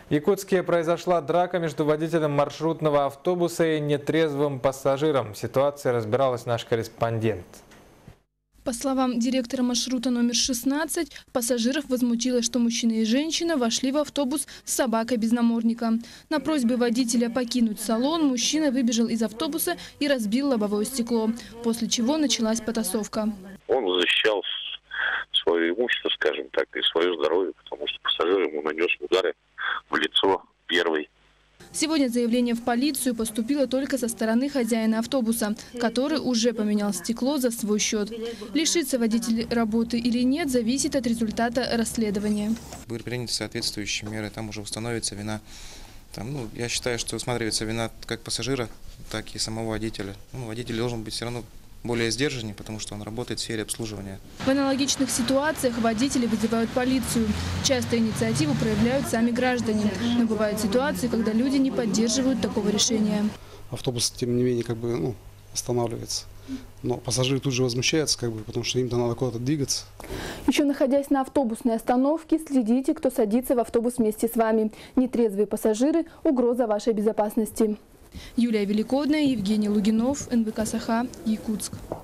В Якутске произошла драка между водителем маршрутного автобуса и нетрезвым пассажиром. Ситуация разбиралась наш корреспондент. По словам директора маршрута номер 16, пассажиров возмутило, что мужчина и женщина вошли в автобус с собакой без намордника. На просьбе водителя покинуть салон мужчина выбежал из автобуса и разбил лобовое стекло, после чего началась потасовка. Он защищал свое имущество, скажем так, и свое здоровье, потому что пассажир ему нанес удары в лицо первый. Сегодня заявление в полицию поступило только со стороны хозяина автобуса, который уже поменял стекло за свой счет. Лишится водитель работы или нет, зависит от результата расследования. Были приняты соответствующие меры, там уже установится вина. Я считаю, что усматривается вина как пассажира, так и самого водителя. Водитель должен быть все равно более сдержаннее, потому что он работает в сфере обслуживания. В аналогичных ситуациях водители вызывают полицию. Часто инициативу проявляют сами граждане. Но бывают ситуации, когда люди не поддерживают такого решения. Автобус, тем не менее, останавливается. Но пассажиры тут же возмущаются, потому что им-то надо куда-то двигаться. Еще находясь на автобусной остановке, следите, кто садится в автобус вместе с вами. Нетрезвые пассажиры – угроза вашей безопасности. Юлия Великодная, Евгений Лугинов, НВК Саха, Якутск.